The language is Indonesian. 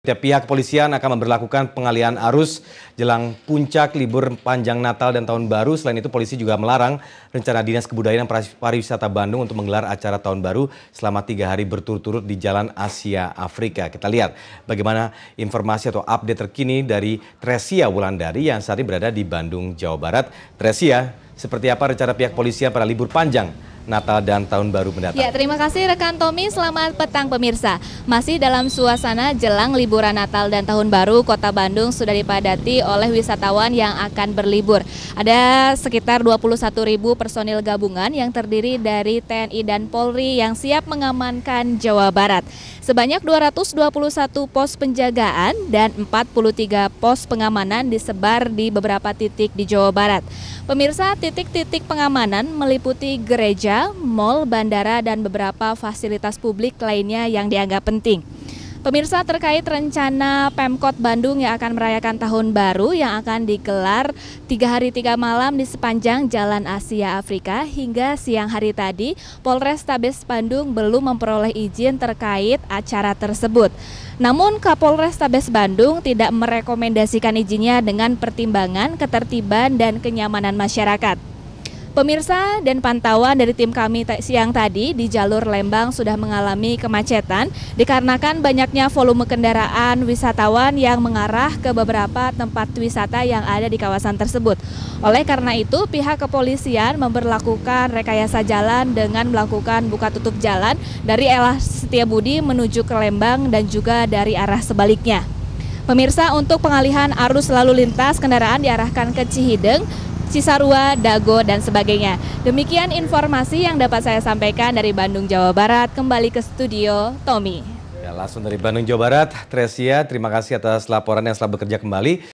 Pihak kepolisian akan memberlakukan pengalihan arus jelang puncak libur panjang Natal dan Tahun Baru. Selain itu, polisi juga melarang rencana Dinas Kebudayaan dan Pariwisata Bandung untuk menggelar acara Tahun Baru selama 3 hari berturut-turut di Jalan Asia Afrika. Kita lihat bagaimana informasi atau update terkini dari Tresia Wulandari yang saat ini berada di Bandung, Jawa Barat. Tresia, seperti apa rencana pihak kepolisian pada libur panjang Natal dan Tahun Baru mendatang? Ya, terima kasih rekan Tommy. Selamat petang pemirsa. Masih dalam suasana jelang liburan Natal dan Tahun Baru, Kota Bandung sudah dipadati oleh wisatawan yang akan berlibur. Ada sekitar 21.000 personil gabungan yang terdiri dari TNI dan Polri yang siap mengamankan Jawa Barat. Sebanyak 221 pos penjagaan dan 43 pos pengamanan disebar di beberapa titik di Jawa Barat. Pemirsa, titik-titik pengamanan meliputi gereja, mal, bandara, dan beberapa fasilitas publik lainnya yang dianggap penting. Pemirsa, terkait rencana Pemkot Bandung yang akan merayakan Tahun Baru yang akan digelar 3 hari 3 malam di sepanjang Jalan Asia Afrika hingga siang hari tadi, Polrestabes Bandung belum memperoleh izin terkait acara tersebut. Namun Kapolrestabes Bandung tidak merekomendasikan izinnya dengan pertimbangan ketertiban dan kenyamanan masyarakat. Pemirsa, dan pantauan dari tim kami siang tadi di jalur Lembang sudah mengalami kemacetan dikarenakan banyaknya volume kendaraan wisatawan yang mengarah ke beberapa tempat wisata yang ada di kawasan tersebut. Oleh karena itu, pihak kepolisian memberlakukan rekayasa jalan dengan melakukan buka tutup jalan dari Elah Setiabudi menuju ke Lembang dan juga dari arah sebaliknya. Pemirsa, untuk pengalihan arus lalu lintas kendaraan diarahkan ke Cihideng, Cisarua, Dago, dan sebagainya. Demikian informasi yang dapat saya sampaikan dari Bandung, Jawa Barat. Kembali ke studio, Tommy. Ya, langsung dari Bandung, Jawa Barat, Tresia, terima kasih atas laporan yang selalu bekerja kembali.